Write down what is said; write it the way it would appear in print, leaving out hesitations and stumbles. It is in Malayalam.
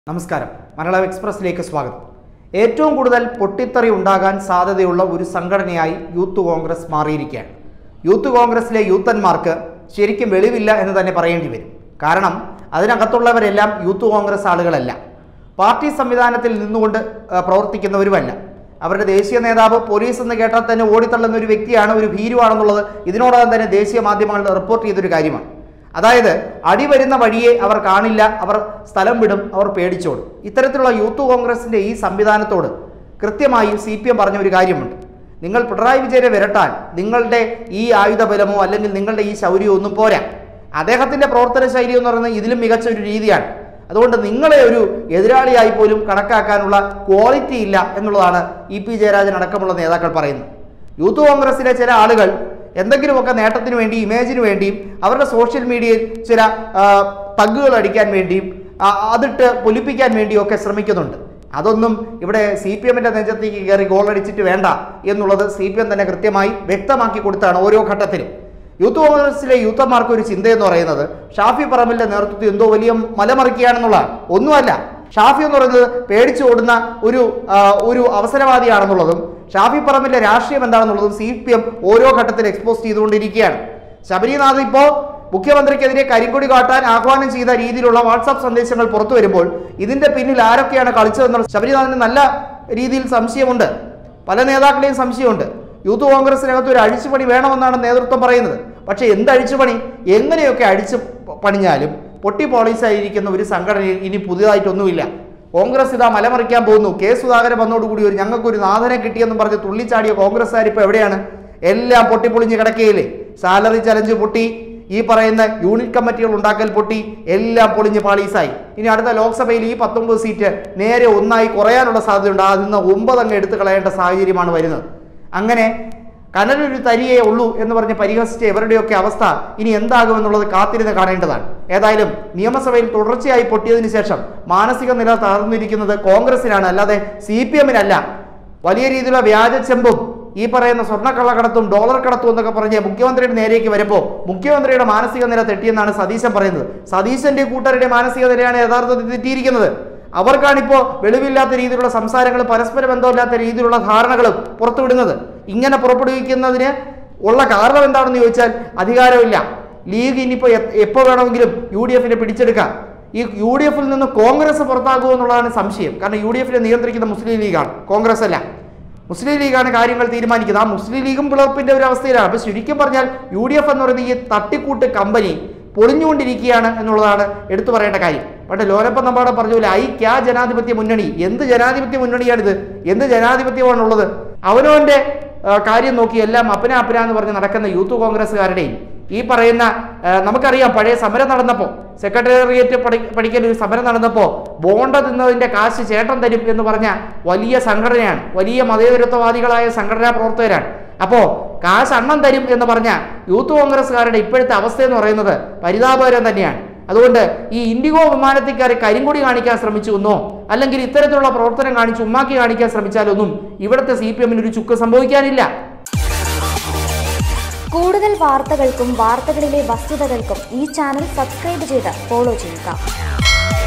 നമസ്കാരം. മലയാളം എക്സ്പ്രസിലേക്ക് സ്വാഗതം. ഏറ്റവും കൂടുതൽ പൊട്ടിത്തെറി ഉണ്ടാകാൻ സാധ്യതയുള്ള ഒരു സംഘടനയായി യൂത്ത് കോൺഗ്രസ് മാറിയിരിക്കുകയാണ്. യൂത്ത് കോൺഗ്രസിലെ യൂത്തന്മാർക്ക് ശരിക്കും വെളിവില്ല എന്ന് തന്നെ പറയേണ്ടി വരും. കാരണം അതിനകത്തുള്ളവരെല്ലാം യൂത്ത് കോൺഗ്രസ് ആളുകളല്ല, പാർട്ടി സംവിധാനത്തിൽ നിന്നുകൊണ്ട് പ്രവർത്തിക്കുന്നവരുമല്ല. അവരുടെ ദേശീയ നേതാവ് പോലീസ് എന്ന് കേട്ടാൽ തന്നെ ഓടിത്തള്ളുന്ന ഒരു വ്യക്തിയാണ്, ഒരു ഭീരുവാണെന്നുള്ളത് ഇതിനോടകം തന്നെ ദേശീയ മാധ്യമങ്ങൾ റിപ്പോർട്ട് ചെയ്തൊരു കാര്യമാണ്. അതായത് അടി വരുന്ന വഴിയെ അവർ കാണില്ല, അവർ സ്ഥലം വിടും, അവർ പേടിച്ചോടും. ഇത്തരത്തിലുള്ള യൂത്ത് കോൺഗ്രസിൻ്റെ ഈ സംവിധാനത്തോട് കൃത്യമായി CPM പറഞ്ഞ ഒരു കാര്യമുണ്ട്. നിങ്ങൾ പിണറായി വിജയനെ വിരട്ടാൻ നിങ്ങളുടെ ഈ ആയുധബലമോ അല്ലെങ്കിൽ നിങ്ങളുടെ ഈ ശൗര്യമോ ഒന്നും പോരാ. അദ്ദേഹത്തിൻ്റെ പ്രവർത്തന ശൈലി എന്ന് പറയുന്നത് ഇതിലും മികച്ച ഒരു രീതിയാണ്. അതുകൊണ്ട് നിങ്ങളെ ഒരു എതിരാളിയായി പോലും കണക്കാക്കാനുള്ള ക്വാളിറ്റി ഇല്ല എന്നുള്ളതാണ് EP ജയരാജൻ അടക്കമുള്ള നേതാക്കൾ പറയുന്നത്. യൂത്ത് കോൺഗ്രസിലെ ചില ആളുകൾ എന്തെങ്കിലുമൊക്കെ നേട്ടത്തിന് വേണ്ടി, ഇമേജിന് വേണ്ടിയും അവരുടെ സോഷ്യൽ മീഡിയയിൽ ചില തഗ്ഗുകൾ അടിക്കാൻ വേണ്ടിയും അതിട്ട് പൊലിപ്പിക്കാൻ വേണ്ടിയും ഒക്കെ ശ്രമിക്കുന്നുണ്ട്. അതൊന്നും ഇവിടെ CPMൻ്റെ നെഞ്ചത്തേക്ക് കയറി ഗോളടിച്ചിട്ട് വേണ്ട എന്നുള്ളത് CPM തന്നെ കൃത്യമായി വ്യക്തമാക്കി കൊടുത്താണ് ഓരോ ഘട്ടത്തിലും. യൂത്ത് കോൺഗ്രസിലെ യൂത്തന്മാർക്ക് ഒരു ചിന്തയെന്ന് പറയുന്നത് ഷാഫി പറമ്പിലിൻ്റെ നേതൃത്വത്തിൽ എന്തോ വലിയ മലമറിക്കുകയാണെന്നുള്ളതാണ്. ഒന്നുമല്ല. ഷാഫി എന്ന് പറയുന്നത് പേടിച്ചു ഓടുന്ന ഒരു അവസരവാദിയാണെന്നുള്ളതും ഷാഫി പറമ്പിലെ രാഷ്ട്രീയം എന്താണെന്നുള്ളതും CPM ഓരോ ഘട്ടത്തിൽ എക്സ്പോസ് ചെയ്തുകൊണ്ടിരിക്കുകയാണ്. ശബരിനാഥ് ഇപ്പോൾ മുഖ്യമന്ത്രിക്കെതിരെ കരിങ്കൊടി കാട്ടാൻ ആഹ്വാനം ചെയ്ത രീതിയിലുള്ള വാട്സാപ്പ് സന്ദേശങ്ങൾ പുറത്തു വരുമ്പോൾ ഇതിൻ്റെ പിന്നിൽ ആരൊക്കെയാണ് കളിച്ചതെന്നുള്ള ശബരിനാഥിന് നല്ല രീതിയിൽ സംശയമുണ്ട്, പല നേതാക്കളെയും സംശയമുണ്ട്. യൂത്ത് കോൺഗ്രസിനകത്ത് ഒരു അഴിച്ചുപണി വേണമെന്നാണ് നേതൃത്വം പറയുന്നത്. പക്ഷേ എന്ത് അഴിച്ചുപണി, എങ്ങനെയൊക്കെ അഴിച്ചു പണിഞ്ഞാലും പൊട്ടി പോളീസായിരിക്കുന്ന ഒരു സംഘടനയിൽ ഇനി പുതിയതായിട്ടൊന്നുമില്ല. കോൺഗ്രസ് ഇതാ മലമറിക്കാൻ പോകുന്നു. K. സുധാകരൻ വന്നോടുകൂടി ഞങ്ങൾക്കൊരു നാഥനെ കിട്ടിയെന്നും പറഞ്ഞ് തുള്ളിച്ചാടിയ കോൺഗ്രസ്സുകാർ ഇപ്പോൾ എവിടെയാണ്? എല്ലാം പൊട്ടിപ്പൊളിഞ്ഞ് കിടക്കുകയില്ലേ? സാലറി ചലഞ്ച് പൊട്ടി, ഈ പറയുന്ന യൂണിറ്റ് കമ്മിറ്റികൾ ഉണ്ടാക്കൽ പൊട്ടി, എല്ലാം പൊളിഞ്ഞ് പാളീസായി. ഇനി അടുത്ത ലോക്സഭയിൽ ഈ 19 സീറ്റ് നേരെ ഒന്നായി കുറയാനുള്ള സാധ്യതയുണ്ട്. അതിൽ നിന്ന് 9 അങ്ങ് എടുത്തു കളയേണ്ട സാഹചര്യമാണ് വരുന്നത്. അങ്ങനെ കനലൊരു തരിയേ ഉള്ളൂ എന്ന് പറഞ്ഞ് പരിഹസിച്ച ഇവരുടെയൊക്കെ അവസ്ഥ ഇനി എന്താകുമെന്നുള്ളത് കാത്തിരുന്ന് കാണേണ്ടതാണ്. ഏതായാലും നിയമസഭയിൽ തുടർച്ചയായി പൊട്ടിയതിനു ശേഷം മാനസിക നില തകർന്നിരിക്കുന്നത് കോൺഗ്രസിനാണ്, അല്ലാതെ CPMനല്ല. വലിയ രീതിയിലുള്ള വ്യാജ ചെമ്പും ഈ പറയുന്ന സ്വർണ്ണക്കള്ളക്കടത്തും ഡോളർ കടത്തും എന്നൊക്കെ പറഞ്ഞ് മുഖ്യമന്ത്രിയുടെ നേരേക്ക് വരുമ്പോൾ മുഖ്യമന്ത്രിയുടെ മാനസിക നില തെറ്റിയെന്നാണ് സതീശൻ പറയുന്നത്. സതീശൻ്റെ കൂട്ടരുടെ മാനസിക നിലയാണ് യഥാർത്ഥത്തിൽ തെറ്റിയിരിക്കുന്നത്. അവർക്കാണിപ്പോൾ വെളിവില്ലാത്ത രീതിയിലുള്ള സംസാരങ്ങളും പരസ്പര ബന്ധമില്ലാത്ത രീതിയിലുള്ള ധാരണകളും പുറത്തുവിടുന്നത്. ഇങ്ങനെ പുറപ്പെടുവിക്കുന്നതിന് ഉള്ള കാരണം എന്താണെന്ന് ചോദിച്ചാൽ അധികാരമില്ല. ലീഗ് ഇനിയിപ്പോൾ എപ്പോൾ വേണമെങ്കിലും UDFനെ പിടിച്ചെടുക്കാം. ഈ UDFിൽ നിന്ന് കോൺഗ്രസ് പുറത്താകുമോ എന്നുള്ളതാണ് സംശയം. കാരണം UDFനെ നിയന്ത്രിക്കുന്ന മുസ്ലിം ലീഗാണ്, കോൺഗ്രസ് അല്ല. മുസ്ലിം ലീഗാണ് കാര്യങ്ങൾ തീരുമാനിക്കുന്നത്. ആ മുസ്ലിം ലീഗും പിളർപ്പിൻ്റെ ഒരു അവസ്ഥയിലാണ്. അപ്പോൾ ശരിക്കും പറഞ്ഞാൽ UDF എന്ന് പറയുന്ന ഈ തട്ടിക്കൂട്ട് കമ്പനി പൊളിഞ്ഞുകൊണ്ടിരിക്കുകയാണ് എന്നുള്ളതാണ് എടുത്തു പറയേണ്ട കാര്യം. പക്ഷേ ലോനപ്പൻ നമ്പാടെ പറഞ്ഞ പോലെ ഐക്യ ജനാധിപത്യ മുന്നണി, എന്ത് ജനാധിപത്യ മുന്നണിയാണിത്? എന്ത് ജനാധിപത്യമാണുള്ളത്? അവനവൻ്റെ കാര്യം നോക്കി എല്ലാം അപ്പന എന്ന് പറഞ്ഞ് നടക്കുന്ന യൂത്ത് കോൺഗ്രസ്സുകാരുടെയും ഈ പറയുന്ന നമുക്കറിയാം, പഴയ സമരം നടന്നപ്പോൾ സെക്രട്ടേറിയറ്റ് പഠിക്കൽ ഒരു സമരം നടന്നപ്പോൾ ബോണ്ട തിന്നതിൻ്റെ കാശ് ചേട്ടൻ തരും എന്ന് പറഞ്ഞ വലിയ സംഘടനയാണ്, വലിയ മതേതരത്വവാദികളായ സംഘടനാ പ്രവർത്തകരാണ്. അപ്പോൾ കാശ് അണ്ണം തരും എന്ന് പറഞ്ഞ യൂത്ത് കോൺഗ്രസ്സുകാരുടെ ഇപ്പോഴത്തെ അവസ്ഥ എന്ന് പറയുന്നത് പരിതാപകരം തന്നെയാണ്. അതുകൊണ്ട് ഈ ഇൻഡിഗോ വിമാനത്തിക്കാരെ കരിങ്കൊടി കാണിക്കാൻ ശ്രമിച്ചു എന്നോ അല്ലെങ്കിൽ ഇത്തരത്തിലുള്ള പ്രവർത്തനം കാണിച്ച് ഉമ്മാക്കി കാണിക്കാൻ ശ്രമിച്ചാലൊന്നും ഇവിടുത്തെ CPMന് ഒരു ചുക്ക് സംഭവിക്കാനില്ല. കൂടുതൽ വാർത്തകൾക്കും വാർത്തകളിലെ വസ്തുതകൾക്കും ഈ ചാനൽ സബ്സ്ക്രൈബ് ചെയ്ത് ഫോളോ ചെയ്യുക.